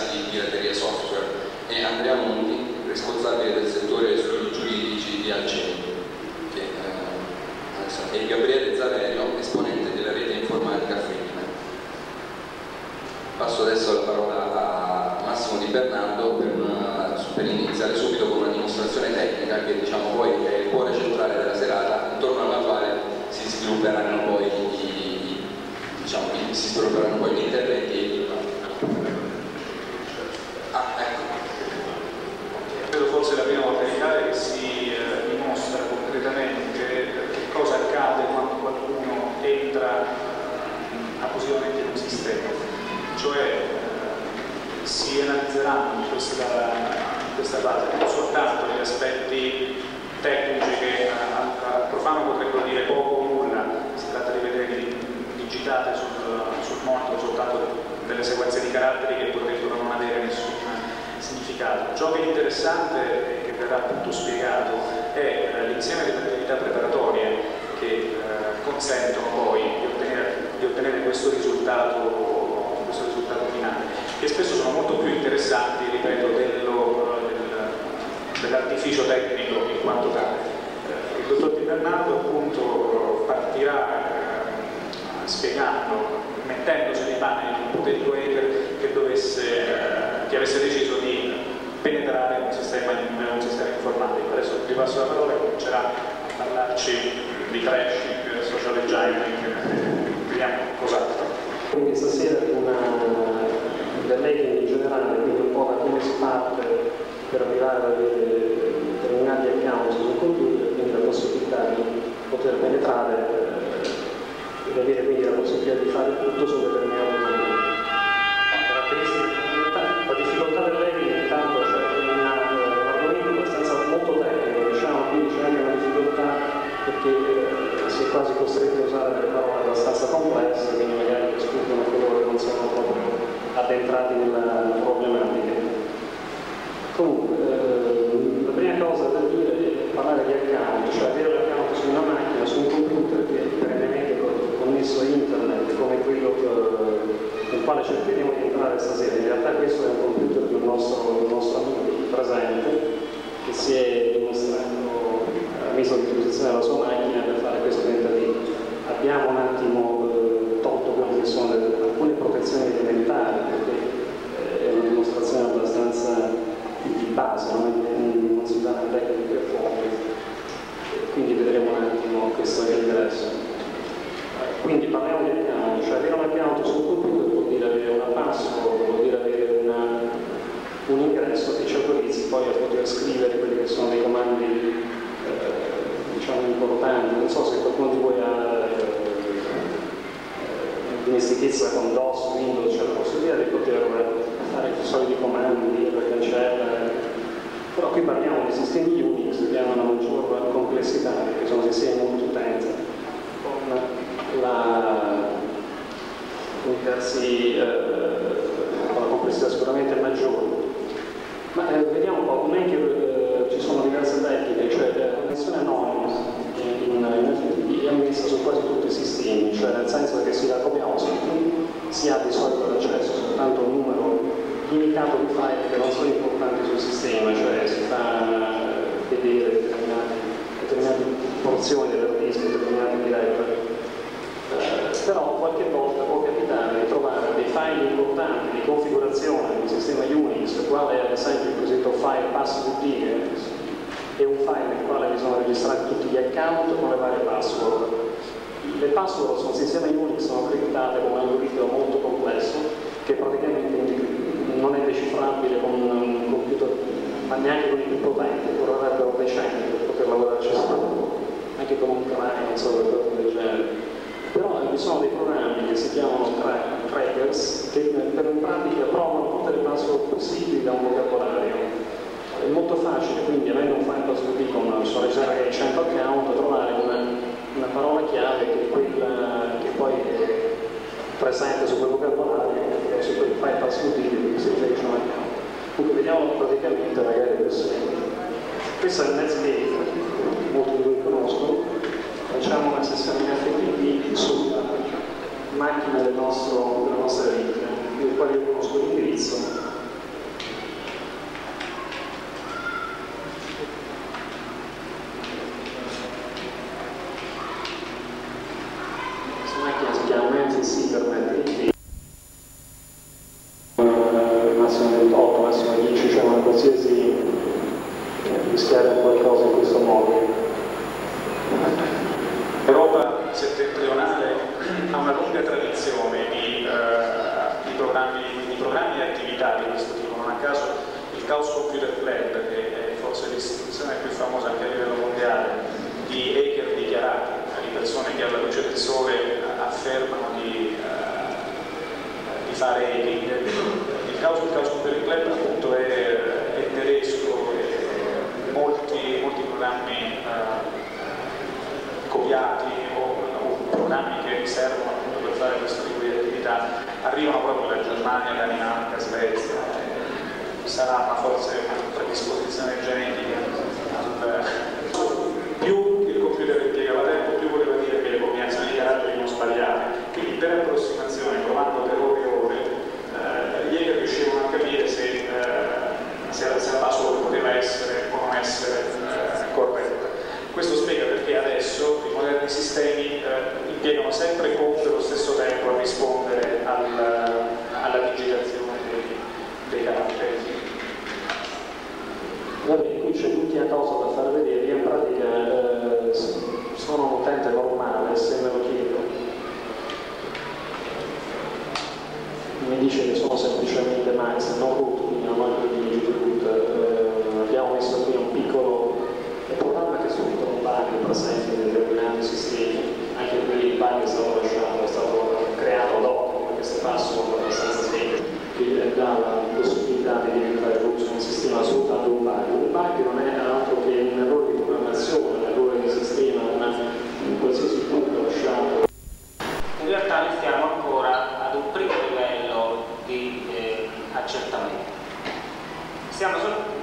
casi di pirateria software, e Andrea Monti, responsabile del settore studi giuridici di Alceni, e Gabriele Zaverio, esponente della rete informatica Freedman. Passo adesso la parola a Massimo Di Bernardo per iniziare subito con una dimostrazione tecnica che diciamo poi è il cuore centrale della serata, intorno alla quale si svilupperanno poi gli interventi. Ecco. Credo forse la prima volta in Italia che si dimostra concretamente che cosa accade quando qualcuno entra abusivamente in un sistema, cioè si analizzeranno in questa fase non soltanto gli aspetti tecnici che al profano potrebbero dire poco o nulla, si tratta di vedere digitate sul monitor soltanto delle sequenze di caratteri che potrebbero non avere nessun significato. Ciò che è interessante e che verrà appunto spiegato è l'insieme delle attività preparatorie che consentono poi di ottenere questo risultato finale, che spesso sono molto più interessanti, ripeto, dell'artificio tecnico in quanto tale. Il dottor Di Bernardo appunto partirà spiegando, mettendosi nei panni di un ipotetico hacker che avesse deciso di penetrare un sistema informatico. Adesso vi passo la parola e comincerà a parlarci di crashing, social engineering, vediamo cos'altro. Quindi stasera dell'hacking in generale, quindi un po' da come si parte per arrivare ad avere determinati account sul computer, quindi la possibilità di poter penetrare ed avere quindi la possibilità di fare tutto su determinati computer. Caratteristiche, la difficoltà dell'hacking intanto c'è un argomento abbastanza molto tecnico, diciamo, quindi c'è anche una difficoltà perché si è quasi costretti a usare delle parole abbastanza complesse, quindi magari escludono coloro che non sono proprio addentrati nella problematica. Comunque, la prima cosa da dire è parlare di account, cioè avere l'account su una macchina, su un computer che è perennemente connesso a internet, come quello nel quale cercheremo di entrare stasera. In realtà questo è un computer di un nostro amico presente che si è dimostrato messo a disposizione la sua macchina per fare questo tentativo. Abbiamo un attimo tolto quelle che sono alcune protezioni elementari, perché è una dimostrazione abbastanza di base, non si dà una tecnica a fondo, quindi vedremo un attimo questo che interessa. Quindi parliamo di account, cioè avere un account sul computer vuol dire avere una password, vuol dire avere un ingresso che ci autorizzi poi a poter scrivere quelli che sono dei comandi diciamo importanti. Non so se qualcuno di voi ha dimestichezza con DOS, Windows, c'è la possibilità di poter fare i soliti comandi per cancellare, però qui parliamo di sistemi Unix che hanno una maggior complessità, perché sono sistemi multiutenza con la complessità sicuramente maggiore. Ma vediamo un po', non è che ci sono diverse tecniche, cioè la connessione anonima in FTP è messa su quasi tutti i sistemi, cioè nel senso che come ospiti si ha di solito l'accesso soltanto a un numero limitato di file che non sono importanti sul sistema, cioè si fa vedere determinate porzioni del disk, determinati directory. Però qualche volta può capitare di trovare dei file importanti di configurazione di un sistema Unix, quale ad esempio il cosiddetto file passwd, è un file nel quale bisogna registrare tutti gli account con le varie password. Le password su un sistema Unix sono criptate con un algoritmo molto complesso che praticamente non è decifrabile con un computer, ma neanche con i più potenti, vorrebbero decenni per poter lavorarci sopra, anche con un crack, non so, qualcosa del genere. Però vi sono dei programmi che si chiamano crackers che per in pratica provano tutte le password possibili da un vocabolario. È molto facile, quindi avendo un file password con so leggere 100 account, trovare una parola chiave che è quella che poi è presente su quel vocabolario, su quel file password che si riferisce a un account. Quindi vediamo praticamente magari questo. Questo è il Netscape, molti di voi conoscono. Facciamo una sessione in FTP sulla macchina della nostra rete, nel quale io conosco l'indirizzo fare il caos Periclet appunto è tedesco e molti programmi copiati o programmi che servono appunto per fare questo tipo di attività arrivano proprio dalla Germania, Danimarca, Svezia. Sarà forse una predisposizione genetica più il computer impiegava tempo, più voleva dire che le combinazioni di caratteri non sbagliate. Quindi per approssimazione, provando per ore e ore, gli riuscivano a capire se la password poteva essere o non essere corretta. Questo spiega perché adesso i moderni sistemi impiegano sempre code allo stesso tempo a rispondere alla digitazione dei caratteri. Vabbè, qui c'è l'ultima cosa da far vedere. Io in pratica sono un utente normale, se me lo chiedo mi dice che sono semplicemente Max, non root, quindi non ho di root. Abbiamo messo qui un piccolo programma che subito un bug presente in determinati sistemi, anche qui il bug è stato creato dopo, perché queste password abbastanza semplici, che dà la possibilità di diventare root su un sistema soltanto un bug. Un bug non è altro che un errore di programmazione, un errore di sistema, un qualsiasi punto lasciato. In realtà noi stiamo ancora ad un primo livello di accertamento. Stiamo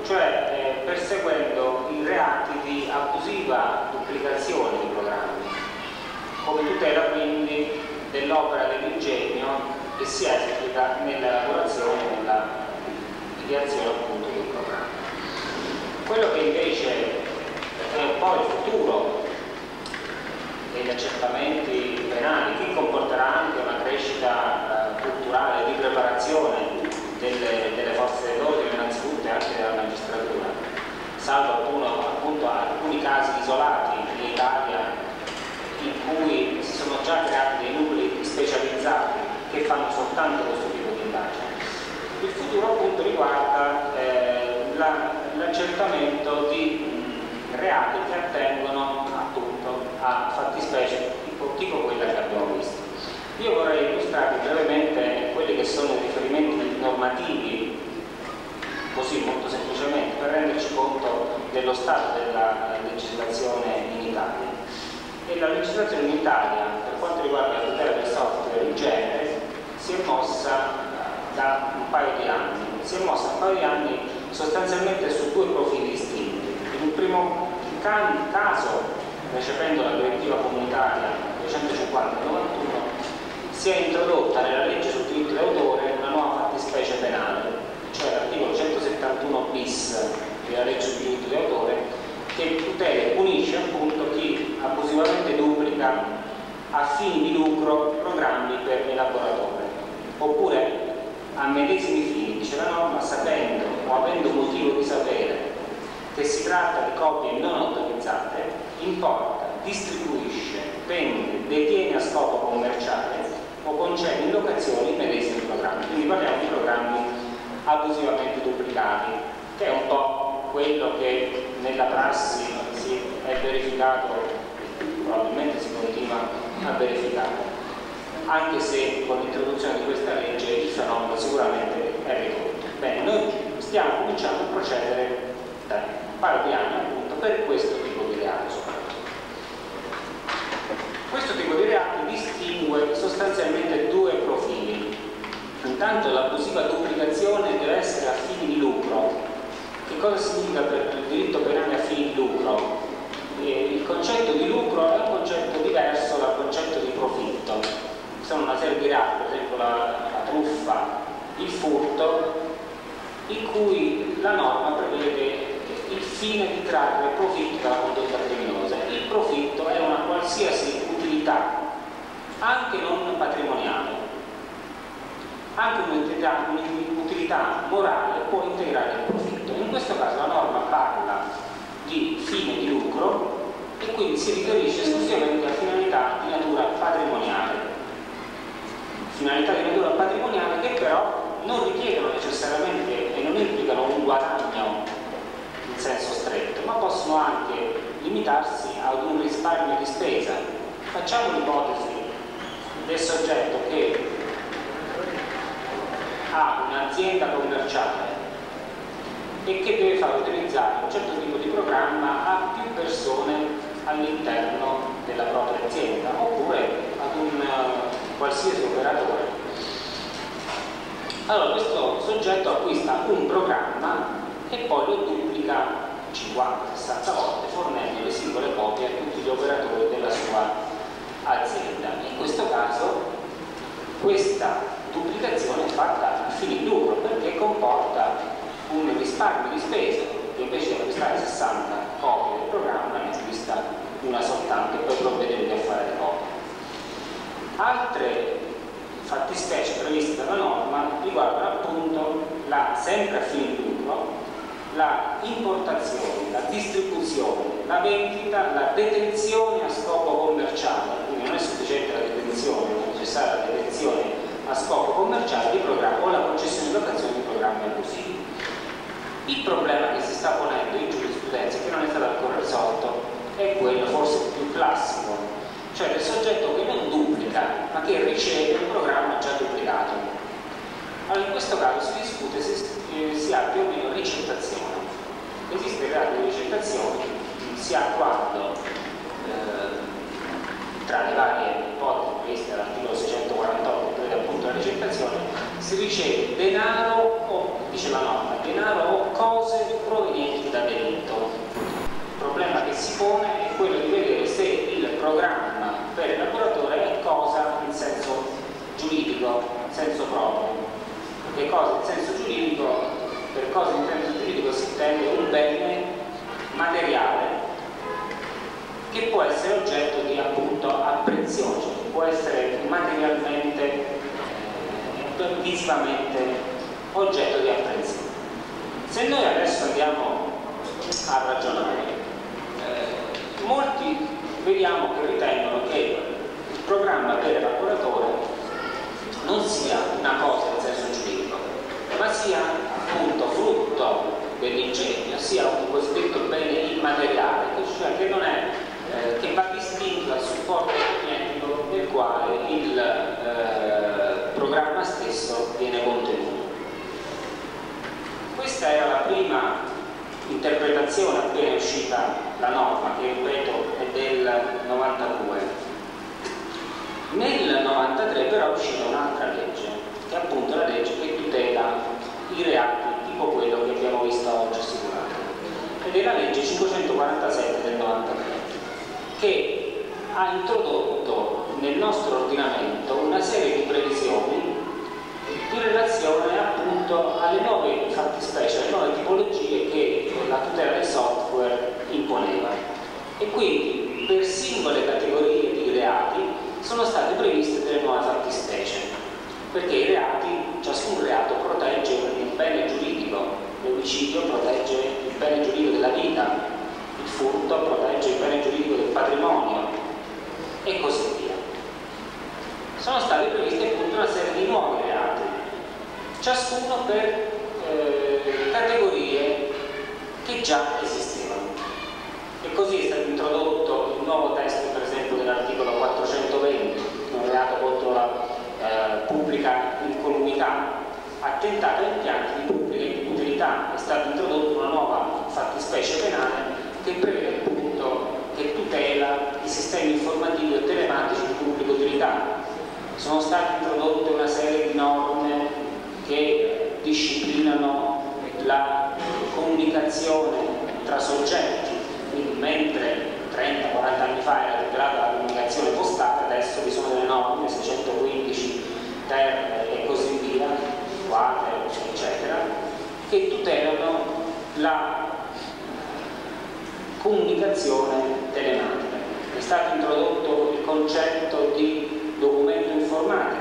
perseguendo i reati di abusiva duplicazione di programmi, come tutela quindi dell'opera dell'ingegno che si esplica nell'elaborazione e nella ideazione appunto del programma. Quello che invece è un po' il futuro degli accertamenti penali, che comporterà anche una crescita culturale di preparazione delle forze dell'ordine innanzitutto e anche della magistratura, salvo appunto alcuni casi isolati in Italia in cui si sono già creati dei nuclei specializzati che fanno soltanto questo tipo di indagine. Il futuro appunto riguarda l'accertamento di reati che attengono appunto a fattispecie tipo quella che abbiamo visto. Io vorrei illustrarvi brevemente quelli che sono i riferimenti normativi, così molto semplicemente, per renderci conto dello stato della legislazione in Italia. E la legislazione in Italia, per quanto riguarda la tutela del software in genere, si è mossa da un paio di anni. Si è mossa un paio di anni sostanzialmente su due profili distinti. In un primo caso, recependo la direttiva comunitaria 250/91, si è introdotta nella legge sul diritto d'autore una nuova fattispecie penale, cioè l'articolo 171 bis della legge sul diritto d'autore, che tutela e punisce appunto chi abusivamente duplica a fini di lucro programmi per elaboratore, oppure a medesimi fini, dice la norma, sapendo o avendo motivo di sapere che si tratta di copie non autorizzate, importa, distribuisce, vende, detiene a scopo commerciale o concede in locazione i medesimi programmi. Quindi parliamo di programmi abusivamente duplicati, che è un po' quello che nella prassi si è verificato, probabilmente si continua a verificare, anche se con l'introduzione di questa legge il fenomeno sicuramente è ridotto. Bene, noi stiamo cominciando a procedere da un paio di anni appunto per questo tipo di reato soprattutto. Questo tipo di reato distingue sostanzialmente due profili. Intanto l'abusiva duplicazione deve essere a fini di lucro. Che cosa significa per il diritto penale a fini di lucro? Il concetto di lucro è un concetto diverso dal concetto di profitto. Ci sono una serie di reati, per esempio la truffa, il furto, in cui la norma prevede il fine di trarre profitto dalla condotta criminosa. Il profitto è una qualsiasi utilità, anche non patrimoniale, anche un'utilità morale può integrare il profitto. In questo caso la norma parla di fine di lucro e quindi si riferisce esclusivamente a finalità di natura patrimoniale. Finalità di natura patrimoniale che però non richiedono necessariamente e non implicano un guadagno in senso stretto, ma possono anche limitarsi ad un risparmio di spesa. Facciamo l'ipotesi del soggetto che ha un'azienda commerciale e che deve far utilizzare un certo tipo di programma a più persone all'interno della propria azienda oppure ad un qualsiasi operatore. Allora questo soggetto acquista un programma e poi lo duplica 50-60 volte fornendo le singole copie a tutti gli operatori della sua azienda. In questo caso questa duplicazione è fatta a fini di lucro perché comporta un risparmio di spesa che invece di acquistare 60 copie del programma ne acquista una soltanto e poi provvede a fare le copie. Altre fattispecie previste dalla norma riguardano appunto sempre a fini di lucro, la importazione, la distribuzione, la vendita, la detenzione a scopo commerciale, quindi non è sufficiente la detenzione, è necessaria la detenzione a scopo commerciale di programmi o la concessione di locazione di programmi abusivi. Il problema che si sta ponendo in giurisprudenza e che non è stato ancora risolto è quello forse più classico, cioè del soggetto che non duplica ma che riceve un programma già duplicato. Allora in questo caso si discute se si ha più o meno ricettazione. Esiste il reato di ricettazione sia quando tra le varie ipotesi previste dall'articolo 648 che prevede appunto la ricettazione si riceve denaro o, dice la norma, denaro o cose provenienti da delitto. Il problema che si pone è quello di vedere se il programma per il lavoratore è cosa in senso giuridico, in senso proprio. Perché cosa in senso giuridico, per cosa in senso giuridico si intende un bene materiale che può essere oggetto di appunto apprensione, cioè può essere materialmente, visivamente oggetto di apprensione. Se noi adesso andiamo a ragionare, molti vediamo che ritengono che il programma per il lavoratore non sia una cosa in senso giuridico, ma sia appunto frutto dell'ingegno, sia un cosiddetto bene immateriale, cioè che non è che va distinto dal supporto tecnico nel quale il programma stesso viene contenuto. Questa era la prima interpretazione appena uscita la norma, che ripeto è del 92. Nel 93 però è uscita un'altra legge, che è appunto la legge che tutela i reati tipo quello che abbiamo visto oggi assicurato, ed è la legge 547 del 93, che ha introdotto nel nostro ordinamento una serie di previsioni in relazione appunto alle nuove fattispecie, alle nuove tipologie che la tutela del software imponeva. E quindi per singole categorie di reati sono state previste delle nuove fattispecie, perché i reati, ciascun reato protegge il bene giuridico, l'omicidio protegge il bene giuridico della vita, il furto protegge il bene giuridico del patrimonio e così via. Sono stati previsti appunto una serie di nuovi reati, ciascuno per categorie che già esistevano. E così è stato introdotto il nuovo testo, per esempio, dell'articolo 420, un reato contro la pubblica incolumità, attentato a impianti di pubblica inutilità. È stata introdotta una nuova fattispecie penale che prevede appunto che tutela i sistemi informativi o telematici di pubblica utilità. Sono state introdotte una serie di norme che disciplinano la comunicazione tra soggetti, quindi mentre 30-40 anni fa era tutelata la comunicazione postale, adesso vi sono delle norme 615 ter e così via, quater, eccetera, che tutelano la comunicazione telematica. È stato introdotto il concetto di documento informatico,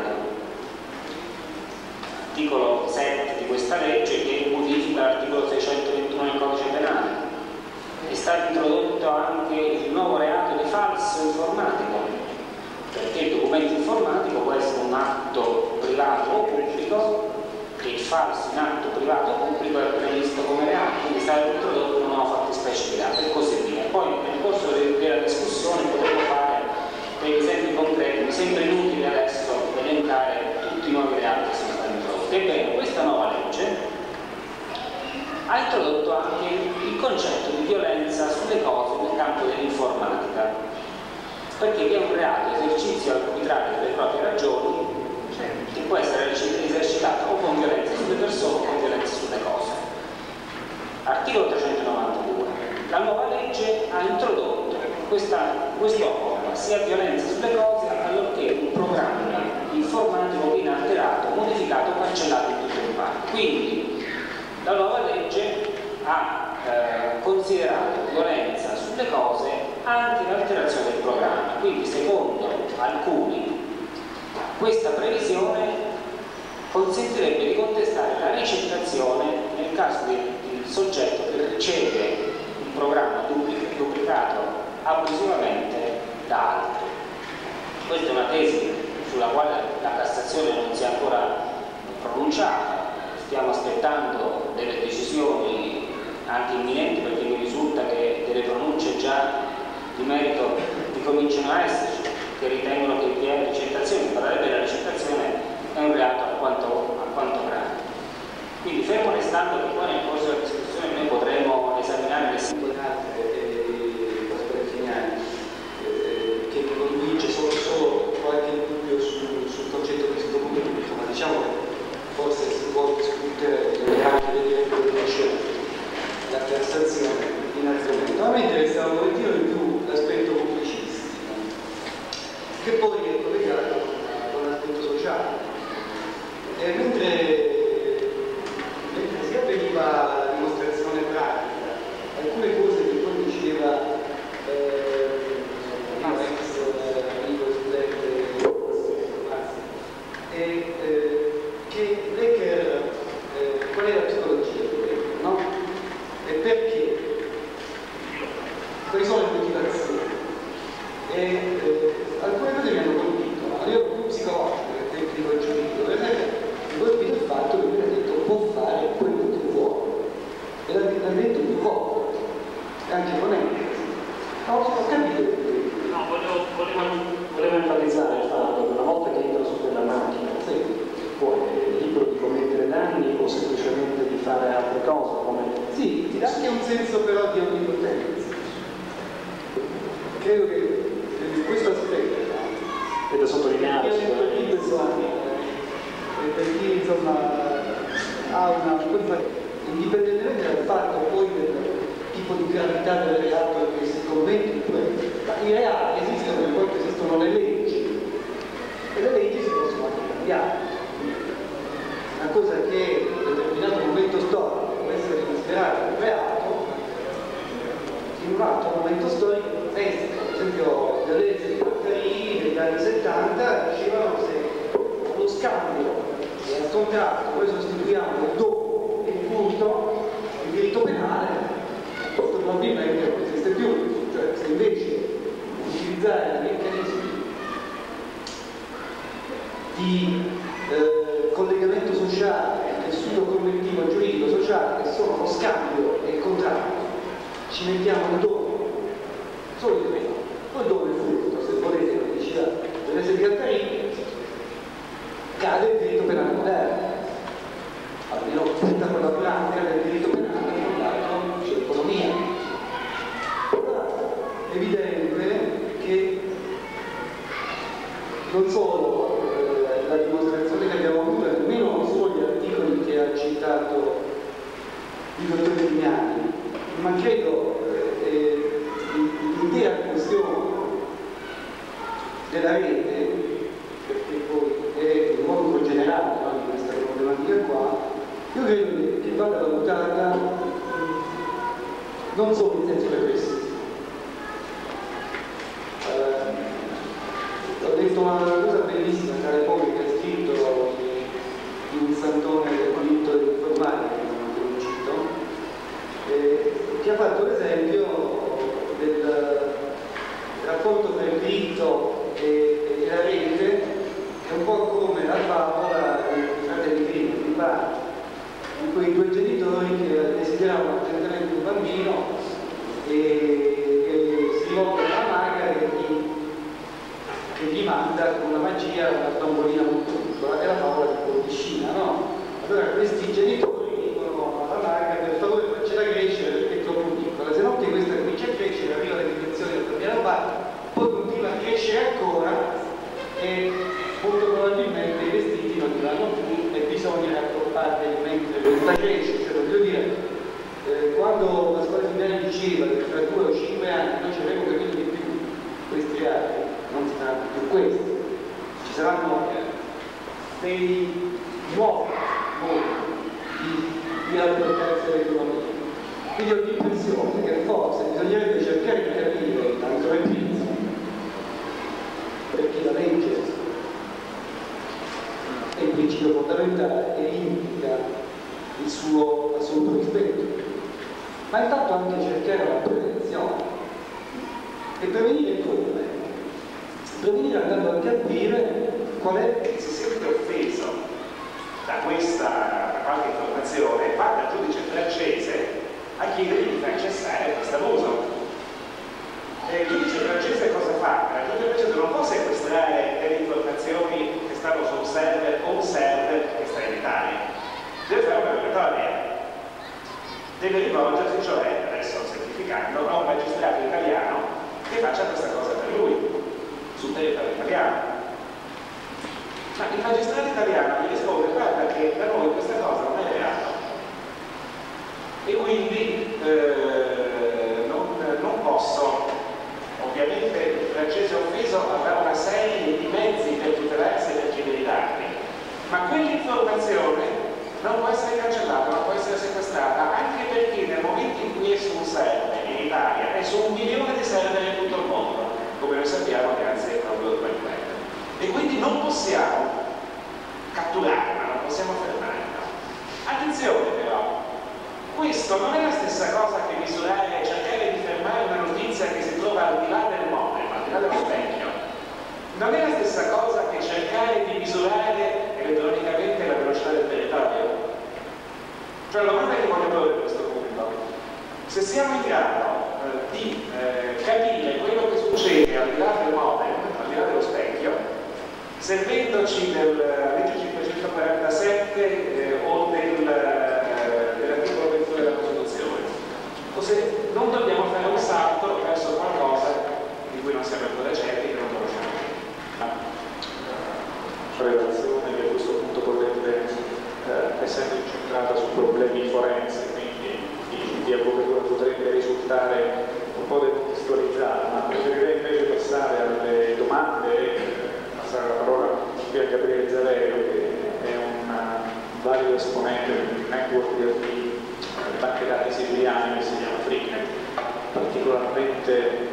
articolo 7 di questa legge che modifica l'articolo 621 del codice penale. È stato introdotto anche il nuovo reato di falso informatico, perché il documento informatico può essere un atto privato o pubblico e il falso in atto privato o pubblico è previsto come reato, quindi è stato introdotto una nuova fattispecie di reato e così via. Poi nel corso della discussione potremo fare degli esempi concreti, mi sembra inutile adesso elencare tutti i nuovi reati che sono stati introdotti. Ebbene, questi perché vi è un reato, esercizio arbitrario delle proprie ragioni, che può essere esercitato o con violenza sulle persone o con violenza sulle cose. Articolo 392. La nuova legge ha introdotto questo comma, sia violenza sulle cose allorché un programma informativo viene alterato, modificato o cancellato in tutto il parte. Quindi la nuova legge ha considerato violenza sulle cose anche l'alterazione del programma. Quindi secondo alcuni questa previsione consentirebbe di contestare la ricettazione nel caso del soggetto che riceve un programma duplicato abusivamente da altri. Questa è una tesi sulla quale la Cassazione non si è ancora pronunciata, stiamo aspettando delle decisioni anche imminenti, perché mi risulta che delle pronunce già di merito ricominciano a esserci, che ritengono che vi è ricettazione. Parlare della ricettazione è un reato alquanto grave. Quindi fermo restando che poi nel corso della discussione noi potremo esaminare le singole che conduce solo qualche dubbio sul concetto di istituto pubblico, ma diciamo che forse si può discutere anche vedere quello che dice la Cassazione in argomento. A me interessa un pochettino di più l'aspetto pubblicistico, che poi è collegato con l'aspetto sociale. Mentre si avveniva la dimostrazione pratica, alcune cose che poi diceva che Becker, qual è la psicologia di Becker, no? E perché? Quali sono le motivazioni? Alcune cose mi hanno colpito, no? Io più psicologico che tecnico giuridico, per esempio, mi ha colpito il fatto che lui ha detto può fare quello che vuole, e l'ha detto più volte, e anche con enfasi. Ho capito. No, volevo enfatizzare il fatto che una volta che entra su quella macchina, poi è libero di commettere danni o semplicemente di fare altre cose, come... Sì, ti dà anche un senso però di onnipotenza. Credo che questo aspetto è da sottolineare per chi insomma ha una... indipendentemente dal fatto poi del tipo di gravità del reato che si commette, ma i reati esistono in quanto esistono le leggi, e le leggi si possono anche cambiare. Una cosa che in un determinato momento storico può essere considerata un reato, in un altro momento storico esiste. Per esempio le leggi di Mattarini degli anni 70 dicevano che se allo scambio e al contratto noi sostituiamo dopo il punto il diritto penale, questo probabilmente non esiste più. Cioè se invece di utilizzare i meccanismi di collegamento sociale, tessuto collettivo, giuridico, sociale, che sono lo scambio e il contratto, ci mettiamo il dono, solo il dono, o il dono è frutto, se volete, la felicità dell'essere di Altarini, cade il diritto penale moderno, almeno tutta quella pratica del diritto penale fondato sull'economia. È evidente che non solo la dimostrazione che abbiamo avuto, nemmeno solo gli articoli che ha citato il dottor Vignani, ma credo l'intera questione della rete, perché poi è un modo generale, no, di questa problematica qua, io credo che vada valutata non solo in senso repressivo. Ho detto una cosa bellissima tra le poche che ha scritto di un santone del diritto dell'informatica, che non cito, che ha fatto l'esempio del rapporto tra il diritto e la rete, è un po' come la favola dei fratelli Grimm di Bart, in cui due genitori che desideravano urgentemente un bambino e si rivolgono alla maga che gli manda con una magia una bambolina molto piccola, è la favola di Pollicina, no? Allora questi genitori dicono alla maga per favore faccela crescere perché è troppo piccola, se no che questa comincia a crescere, arriva alle dimensioni del piano parte, poi continua a crescere cresce, cioè voglio dire, quando Pasquale Finelli diceva che fra 2 o 5 anni noi ci avremo capito di più questi reati, non saranno più questi, ci saranno dei nuovi modi di rapportarsi all'economia. Quindi ho l'impressione che forse bisognerebbe cercare di capire tanto è più perché la legge è il principio fondamentale e implica il suo assoluto rispetto, ma intanto anche cercare la prevenzione. E prevenire come? Prevenire andando a capire qual è. Chi si sente offeso da qualche informazione va dal giudice francese a chiedergli di far cessare questo abuso. Il giudice francese cosa fa? Il giudice francese non può sequestrare delle informazioni che stanno su un server o un server che sta in Italia. Deve fare una rogatoria. Deve rivolgersi, cioè, adesso semplificando, a un magistrato italiano che faccia questa cosa per lui, sul territorio italiano. Ma il magistrato italiano gli risponde: guarda che da noi questa cosa non è reato. E quindi non posso, ovviamente il francese offeso avrà una serie di mezzi per tutelarsi e per chiedere i dati, ma quell'informazione non può essere cancellata, non può essere sequestrata, anche perché nel momento in cui è su un server in Italia è su 1 milione di server in tutto il mondo, come noi sappiamo grazie proprio al web. E quindi non possiamo catturarla, non possiamo fermarla. Attenzione però, questo non è la stessa cosa che misurare, cercare di fermare una notizia che si trova al di là del modem, al di là dello specchio. Non è la stessa cosa che cercare di misurare elettronicamente la velocità del territorio. Cioè la domanda che voglio porre a questo punto: se siamo in grado di capire quello che succede al di là del modem, al di là dello specchio, servendoci della legge 547 o dell'articolo 21 della Costituzione, o se non dobbiamo fare un salto verso qualcosa di cui non siamo ancora certi, che non conosciamo. Relazione che a questo punto potrebbe essendo incentrata su problemi forensi, quindi di avvocatura potrebbe risultare un po' decontestualizzata, ma preferirei invece passare alle domande e passare la parola qui a Gabriele Zaverio, che è un valido esponente del network di banche dati siciliane che si chiama Freenet, particolarmente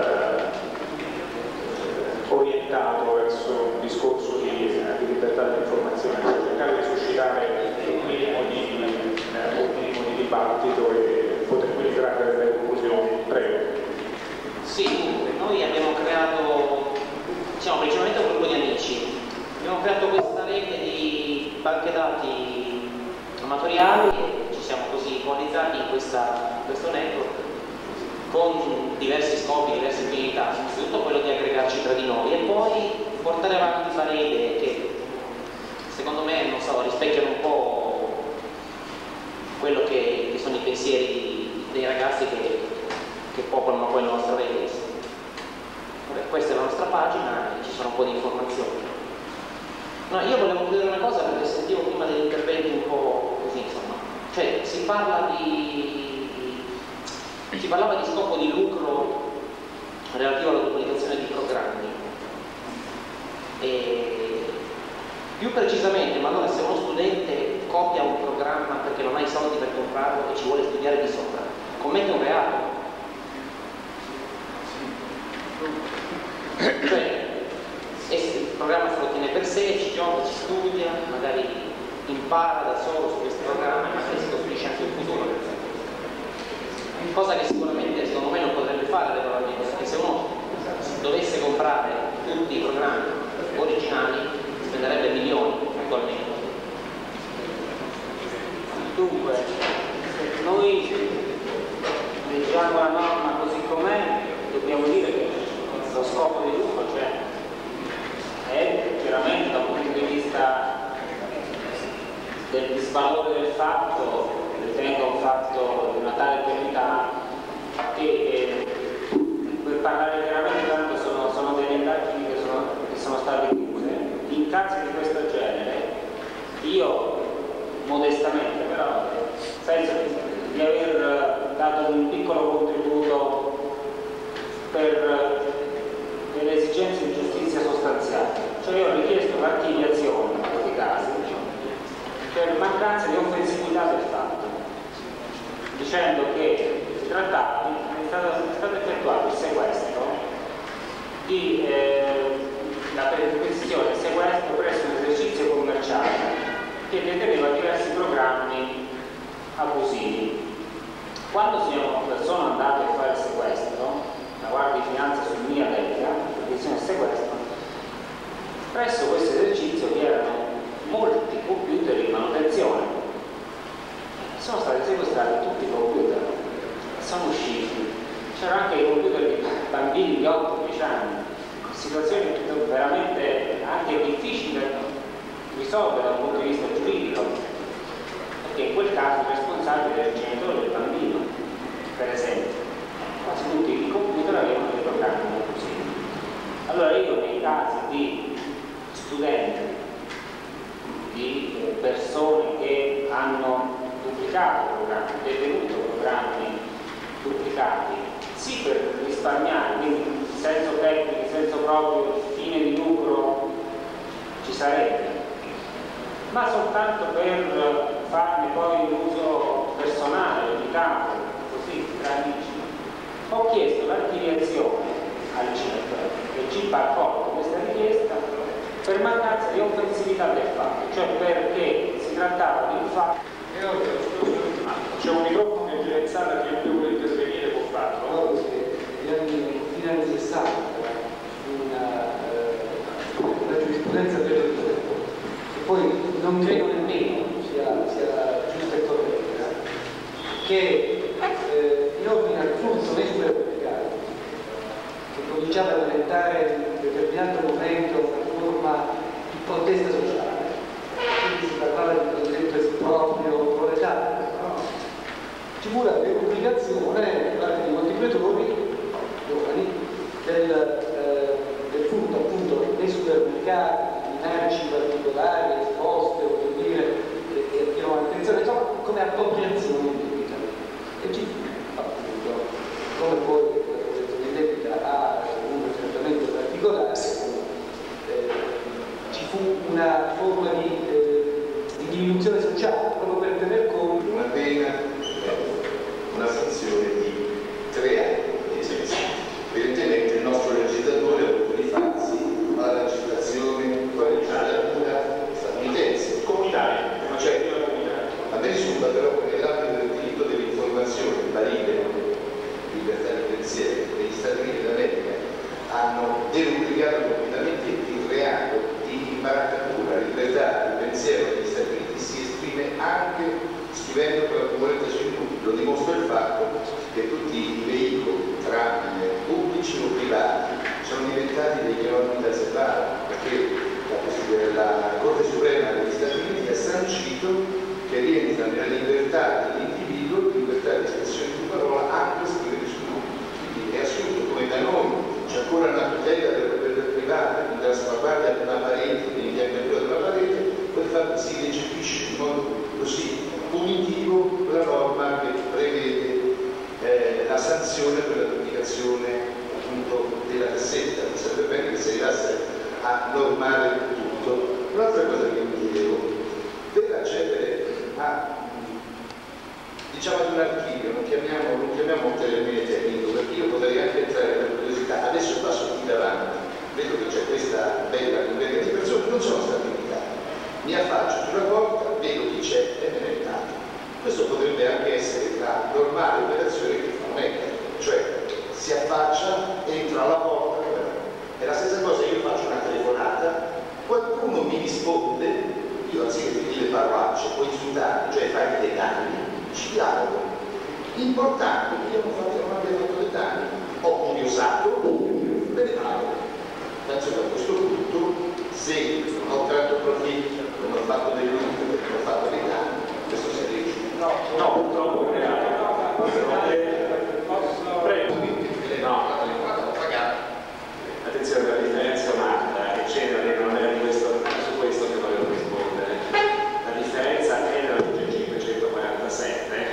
orientato verso un discorso di libertà dell'informazione, per cercare di suscitare un minimo di dibattito e poter quindi trarre delle conclusioni. Prego. Sì, dunque, noi abbiamo creato, diciamo, principalmente un gruppo di amici, abbiamo creato questa rete di banche dati amatoriali e ci siamo così coalizzati in questo network con diversi scopi, diverse finalità, innanzitutto quello di aggregarci tra di noi e poi portare avanti varie idee che secondo me, non so, rispecchiano un po' quello che sono i pensieri dei ragazzi che popolano poi la nostra rete. Questa è la nostra pagina e ci sono un po' di informazioni. No, io volevo dire una cosa perché sentivo prima degli interventi un po' così, insomma, cioè si parlava di scopo di lucro relativo alla duplicazione di programmi e più precisamente, ma allora se uno studente copia un programma perché non ha i soldi per comprarlo e ci vuole studiare di sopra, commette un reato? Cioè il programma se lo tiene per sé, ci gioca, ci studia, magari impara da solo su questo programma e magari si costruisce anche un futuro. Cosa che sicuramente secondo me non potrebbe fare regolarmente, perché se uno dovesse comprare tutti i programmi originali spenderebbe milioni attualmente. Dunque, noi leggiamo la norma così com'è, dobbiamo dire che lo scopo di lucro è chiaramente dal punto di vista del disvalore del fatto, ritengo un fatto di una tale tenuità che per parlare chiaramente tanto sono delle indagini che sono state chiuse. In casi di questo genere io modestamente però penso di aver dato un piccolo contributo per delle esigenze di giustizia sostanziale. Cioè io ho richiesto l'archiviazione in questi casi per mancanza di offensività del fatto, dicendo che si trattava è stato effettuato il sequestro di la perquisizione e sequestro presso un esercizio commerciale che deteneva diversi programmi abusivi. Quando sono andati a fare il sequestro, la Guardia di Finanza su mia delega, la perquisizione e sequestro, presso questo esercizio vi erano molti computer in manutenzione. Sono stati sequestrati tutti i computer e sono usciti. C'erano anche i computer di bambini di 8-10 anni, situazioni veramente anche difficili da risolvere dal punto di vista giuridico, perché in quel caso il responsabile era il genitore del bambino, per esempio. Quasi tutti i computer avevano dei programmi abusivi. Allora io nei casi di studenti, di persone che hanno duplicato programmi, detenuto programmi duplicati, sì per risparmiare, quindi il senso tecnico, il senso proprio, il fine di lucro ci sarebbe, ma soltanto per farne poi un uso personale, limitato, così, tra amici. Ho chiesto l'archiviazione al GIP e il GIP ha accolto questa richiesta per mancanza di offensività del fatto, cioè perché si trattava di un fatto. C'è un microfono in direzione che più vuole intervenire può farlo. Negli anni fino agli 60 una giurisprudenza dell'ordine, che poi non credo nemmeno sia giusta e corretta, che in ordine al flusso dei supermercati, che cominciava a diventare in un determinato momento una forma di protesta sociale, quindi si parlava di cosiddetto esproprio proletario, no? Ci fu la pubblicazione da parte di molti pretori giovani del furto appunto nei supermercati, di merci particolari, esposte, voglio dire, che attirano l'attenzione, insomma, come appropriazione indebita. E ci fu appunto, come poi l'appropriazione indebita ha un trattamento particolare, ci fu una forma di diminuzione sociale, proprio per tener conto. Una pena, una sanzione di 3 anni di detenzione. Evidentemente il nostro legislatore ha voluto rifarsi alla legislazione statunitense. Comunitaria, Cioè, a me risulta però che nell'ambito del diritto dell'informazione, la libertà di pensiero degli Stati Uniti d'America hanno derubricato completamente il reato di imbarcatura, libertà di pensiero degli Stati Uniti si esprime anche scrivendo per la concorrenza sui gruppi. Lo dimostra il fatto che tutti i veicoli, tramite pubblici o privati, sono diventati dei chilometri da separare, perché la Corte Suprema degli Stati Uniti ha sancito che rientra nella libertà dell'individuo, libertà di espressione di parola, anche scrivere sui gruppi. Quindi è assurdo come da noi c'è ancora una tutela della proprietà privata, quindi la salvaguardia di una parete, quindi di apertura di una parete, poi infatti si recepisce in modo così punitivo la norma che prevede la sanzione per la pubblicazione appunto della cassetta, che sarebbe bene che si arrivasse a normare tutto. Un'altra cosa che mi chiedevo, per accedere a diciamo ad un archivio, non chiamiamo un termine tecnico, perché io potrei anche entrare per curiosità, adesso passo qui davanti, vedo che c'è questa bella convergenza di persone che non sono state invitate, mi affaccio sulla porta, vedo chi c'è e me ne entrato. Questo potrebbe anche essere la normale operazione che fa un hacker, cioè si affaccia, entra alla porta, è la stessa cosa, io faccio una telefonata, qualcuno mi risponde, io anziché dire parolacce o insultarmi, cioè fare dei danni, ci dialogo. L'importante è che io non abbia fatto dei danni, ho curiosato, me ne vado. Penso che a questo punto, se non ho tratto profitto, non ho fatto dei lucri, non ho fatto dei danni, questo si legge. No, purtroppo è prego. No, attenzione, la differenza Marta, eccetera, non era su questo che volevo rispondere. La differenza è la legge 547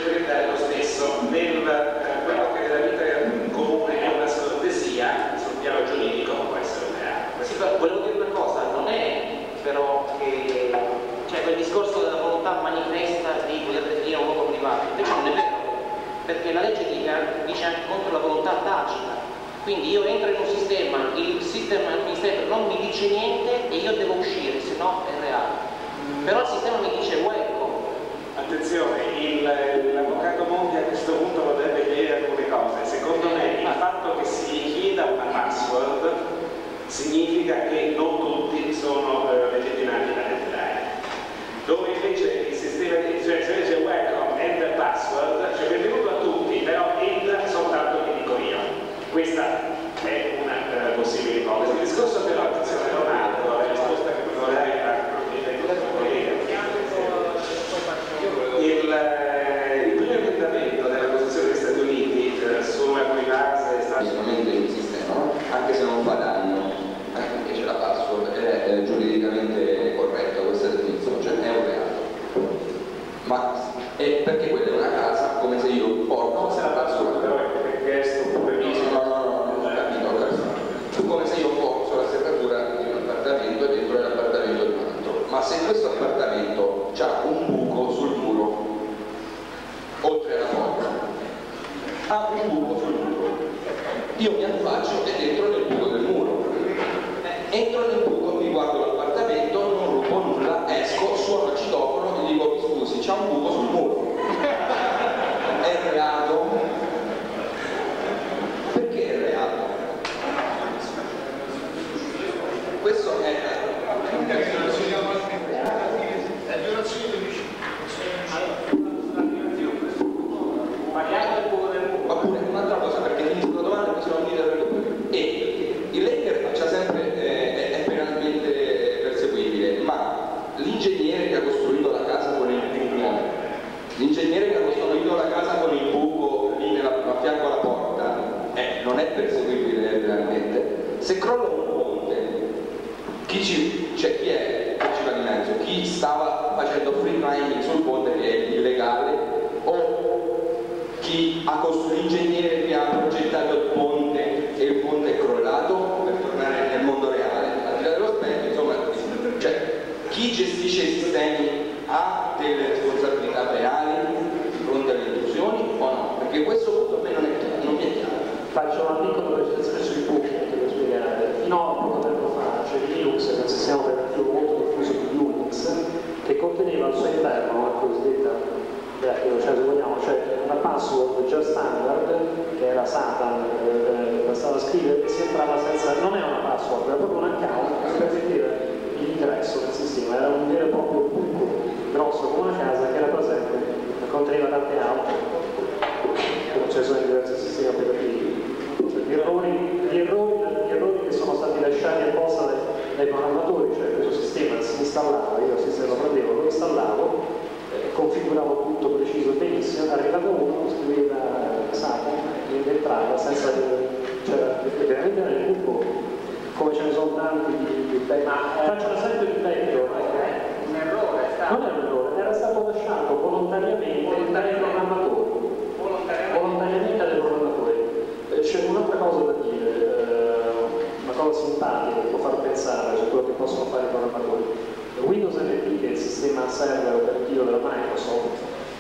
verità è lo stesso. Quello che nella vita comune è una scortesia, sul piano giuridico può essere un reato. Sì, però volevo dire una cosa, non è però che cioè quel discorso della volontà manifesta di poter definire un luogo privato, invece non è vero, perché la legge dice anche contro la volontà tacita. Quindi io entro in un sistema, il sistema amministrativo non mi dice niente e io devo uscire, se no è reato. Però il sistema mi dice welcome. Attenzione, l'avvocato Monti a questo punto potrebbe chiedere alcune cose. Secondo me il fatto che si richieda una password significa che non tutti sono legittimati da entrare. Dove invece il sistema cioè se dice welcome, enter password, cioè benvenuto a tutti, però entra soltanto che dico io. Questa è una possibile ipotesi. Il discorso però, attenzione, non altro, la risposta che vorrei il primo emendamento della Costituzione degli Stati Uniti sulla cui base è stato sicuramente un sistema, anche se non fa danno, anche perché c'è la password, è giuridicamente corretta questa definizione, cioè è un reato. Ma è perché quella è una casa, come se io porto se la password però è chiesto permesso. No, ho capito. Come se io porto la serratura di un appartamento e dentro l'appartamento di un altro. Ma se questo appartamento ha un buco sul muro, oltre alla porta, ha un buco sul muro, io mi affaccio e dentro nel buco del muro. Entro nel buco, mi guardo l'appartamento, non rubo nulla, esco, suono il citofono e dico: scusi, c'è un buco sul muro. È reato? Perché è reato? Questo è oppure un'altra cosa, perché finisco la domanda e possiamo dire e il leaker c'ha sempre è penalmente perseguibile, ma l'ingegnere che ha costruito la casa con il buco, l'ingegnere che ha costruito la casa con il buco lì a fianco alla porta non è perseguibile penalmente. Se crolla un ponte, chi è che ci va di mezzo? Chi stava facendo free climbing sul ponte, che è illegale, o chi ha costruito, l'ingegnere che ha progettato il ponte e il ponte è crollato, per tornare nel mondo reale, al di là dello specchio, insomma, cioè chi gestisce i sistemi ha delle responsabilità penali di fronte alle intrusioni o no? Perché questo punto a me non è chiaro, non mi è chiaro. Faccio una piccola precisazione sui buchi per spiegare. Fino a poco tempo fa c'è Linux, che è un sistema operativo molto diffuso di Unix, che conteneva al suo interno la cosiddetta, cioè se vogliamo, cioè una password già standard, che era Satan, bastava scrivere e si entrava senza, non era una password, era proprio un account per sentire l'ingresso del sistema, era un vero e proprio buco grosso come una casa che era presente, che conteneva tante auto, come ce ne sono in diversi sistemi operativi. Cioè, gli errori che sono stati lasciati apposta dai programmatori, cioè questo sistema si installava, io il sistema operativo lo installavo, configuravo tutto preciso e benissimo, arrivava uno, scriveva Satan ed entrava senza, cioè veramente era il buco, come ce ne sono tanti di faccio un esempio di peggio, un errore non è un errore, era stato lasciato volontariamente dai programmatori, volontariamente dai programmatori. C'è un'altra cosa da dire, una cosa simpatica che può far pensare su quello che possono fare i programmatori. Windows NT, che è il sistema server operativo della Microsoft,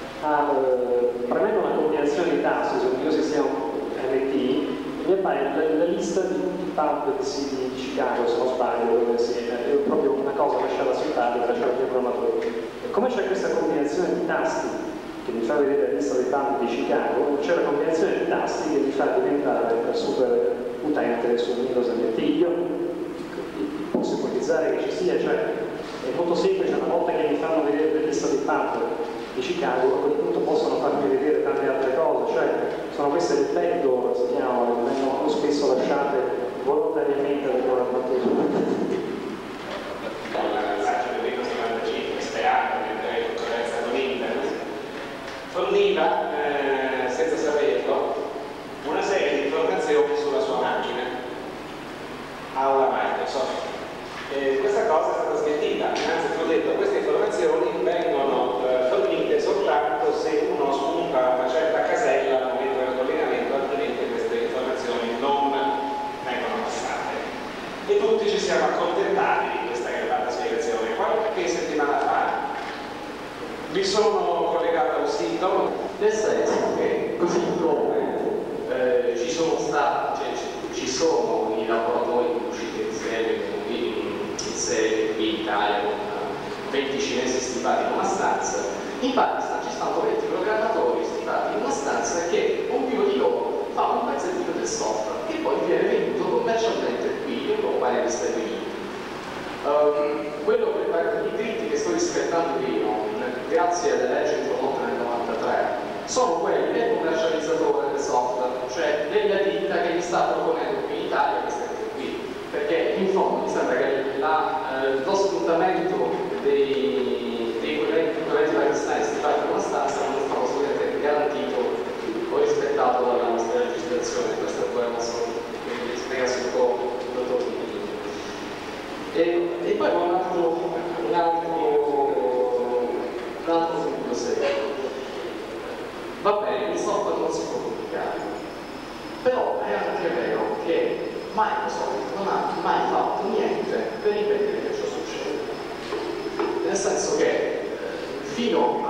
premendo una combinazione di tasti sul mio sistema NT, mi appare la lista di tutti i pub di Chicago, se non sbaglio, dove è proprio una cosa lasciata sui pub che lasciava il programmatore. E come c'è questa combinazione di tasti che mi fa vedere la lista dei pub di Chicago, c'è la combinazione di tasti che mi fa diventare super utente su Windows NT. Io posso ipotizzare che ci sia, cioè è molto semplice, una volta che mi fanno vedere la lista dei pub di Chicago, a quel punto possono farmi vedere tante altre cose, cioè sono queste le backdoor, si chiamano, che vengono spesso lasciate volontariamente dai programmatori. L'assaggio del Windows 95 SPA, in concorrenza con Internet, forniva, senza saperlo, una serie di informazioni sulla sua macchina alla Microsoft. Questa cosa è stata smentita, anzi ho detto queste informazioni vengono fornite soltanto se uno spunta così come ci sono i laboratori usciti in serie qui in Italia con 20 cinesi stipati in una stanza. In Pakistan ci stanno 20 programmatori stipati in una stanza che ognuno di loro fa un pezzettino del software che poi viene venduto commercialmente qui in Europa e negli Stati Uniti. I diritti che sto rispettando io, grazie alle leggi introdotte nel 93, sono quelli del commercializzatore del software, cioè della ditta che mi sta proponendo qui in Italia queste cose qui, perché in fondo mi sembra che lo sfruttamento dei correnti pakistani stipati in una stanza non è stato assolutamente garantito o rispettato dalla nostra legislazione. Questo è il problema, quindi spiegasse un po' il dottor Micheli. E poi un altro punto serio. Va bene, il software non si può pubblicare, però è anche vero che Microsoft non ha mai fatto niente per impedire che ciò succeda. Nel senso che fino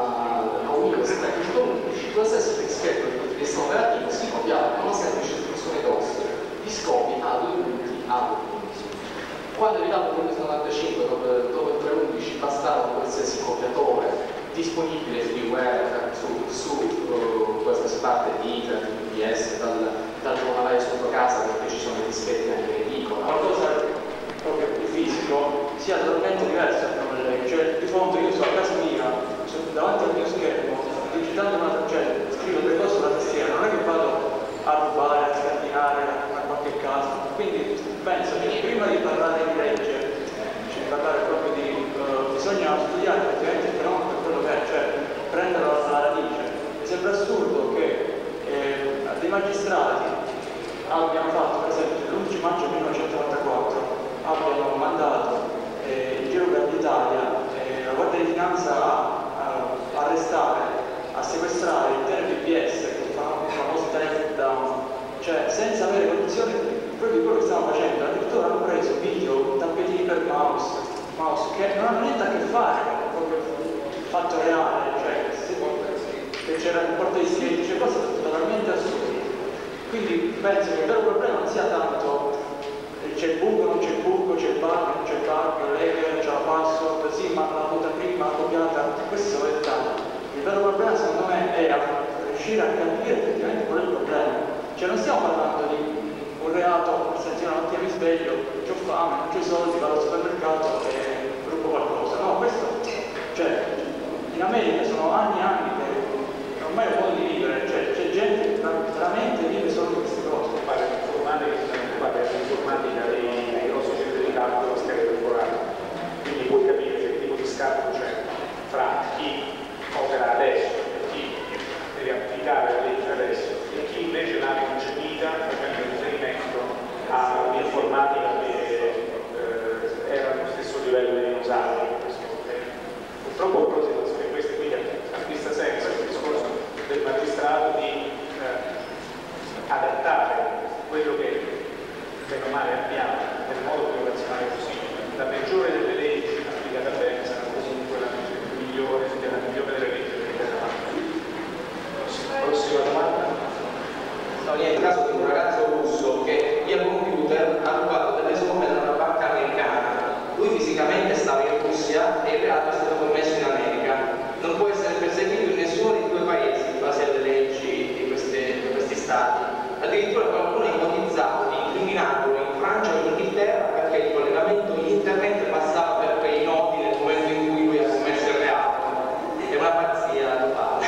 a Windows 3.11 qualsiasi dischetto di sistema operativo si copiava con una semplice istruzione DOS di scopi a 2 punti a 2 punti. Quando è arrivato Windows 95 dopo il 3.11 bastava qualsiasi copiatore disponibile freeware su questa parte di internet, UPS, dal giornale sotto casa, perché ci sono i dischetti anche in edicola. Qualcosa proprio più fisico sia totalmente diverso da lei. Cioè, di fondo io sto a casa mia, davanti al mio schermo, digitando scrivo delle cose sulla tastiera, non è che vado a rubare, a scardinare a qualche caso. Quindi penso che prima di parlare di legge, parlare proprio bisogna studiare effettivamente il fenomeno per quello che è, cioè prenderlo alla radice. Mi sembra assurdo che dei magistrati abbiano fatto, per esempio, l'11 maggio 1994 abbiano mandato in giro per l'Italia la Guardia di Finanza a arrestare, a sequestrare intere BBS che fanno i famosi telephone down, cioè senza avere condizioni proprio quello che stiamo facendo. Addirittura hanno preso video, tappetini per mouse che non hanno niente a che fare con il fatto reale, cioè che c'era il porto di schietti, cioè cose totalmente assurde. Quindi penso che il vero problema non sia tanto c'è il buco, non c'è il buco, c'è il bug, non c'è il bug, lei c'è la password, sì, ma l'ha avuta prima, l'ha copiata, questo sono dettagli. Il vero problema secondo me è riuscire a capire effettivamente qual è il problema. Cioè non stiamo parlando di un reato, nel senso una mattina mi sveglio, ho fame, non c'ho i soldi, vado al supermercato e rubo qualcosa. No, questo, cioè, in America sono anni e anni che ormai è un modo di vivere, cioè c'è gente che veramente vive solo queste cose. L'informatica dei grossi centri di calcolo a schede temporali, quindi puoi capire che tipo di scatto c'è fra chi opera adesso e chi deve applicare la legge adesso e chi invece l'ha concepita facendo riferimento all'informatica che era allo stesso livello dei dinosauri. Purtroppo una situazione questa, quindi acquista senso il discorso del magistrato di adattare quello che meno male abbiamo nel modo più razionale possibile. La peggiore delle leggi applicata bene sarà comunque la migliore delle leggi applicate male. Prossima domanda. No, niente, il caso di un ragazzo russo che via computer ha rubato delle somme da una banca americana. Lui fisicamente stava in Russia e il reato è stato commesso in America. Non può essere perseguito in nessuno dei due paesi in base alle leggi di questi stati. Addirittura qualcuno ha ipotizzato di incriminarlo in Francia o in Inghilterra perché il collegamento internet passava per quei nodi nel momento in cui lui ha commesso il reato. È una pazzia totale.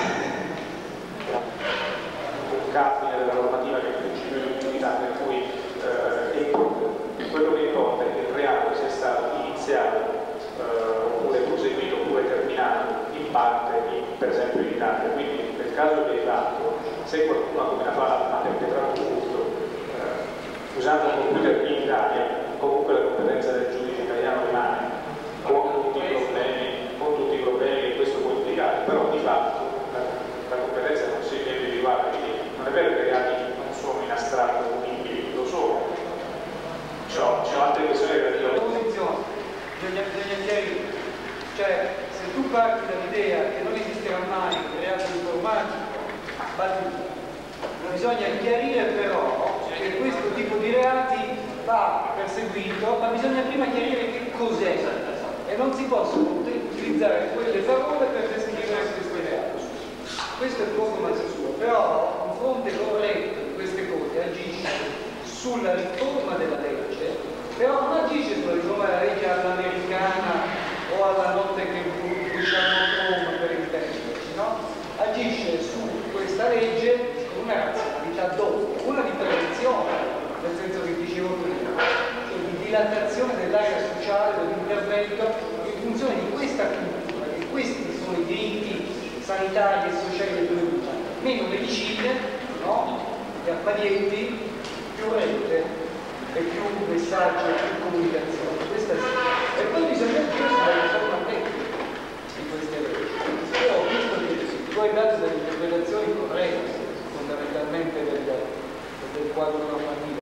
Un cardine della normativa che è il principio di utilità, per cui quello che importa è che il reato sia stato iniziato oppure proseguito oppure terminato in parte, per esempio in Italia. Quindi nel caso che hai fatto, se qualcuno come la fa ha perpetrato un furto usando un computer in Italia, comunque la competenza del giudice italiano rimane con tutti i problemi che questo può implicare, però di fatto la competenza non si deve individuare, quindi non è vero che i reati non sono in astratto punibili, lo sono. C'è altre questioni relative alla posizione, bisogna chiarire, cioè se tu parti dall'idea che non esisterà mai il reato informatico Bisogna chiarire però che questo tipo di reati va perseguito, ma bisogna prima chiarire che cos'è e non si possono utilizzare quelle parole per descrivere questi reati. Questo è poco ma suo, però un fronte corretto di queste cose agisce sulla riforma della legge, però non agisce sulla riforma della legge all'americana o alla notte che diciamo per intenderci, no? Agisce su questa legge con una razionalità doppia, una di prevenzione, nel senso che dicevo prima, cioè di dilatazione dell'area sociale dell'intervento in funzione di questa cultura, che questi sono i diritti sanitari e sociali del 2000, meno medicine, no? Gli apparienti, più rete e più messaggio e più comunicazione. Questa sì. E poi bisogna dire sulla riforma tecnica di queste leggi. Io ho visto che poi date delle interpretazioni corrette fondamentalmente del quadro normativo.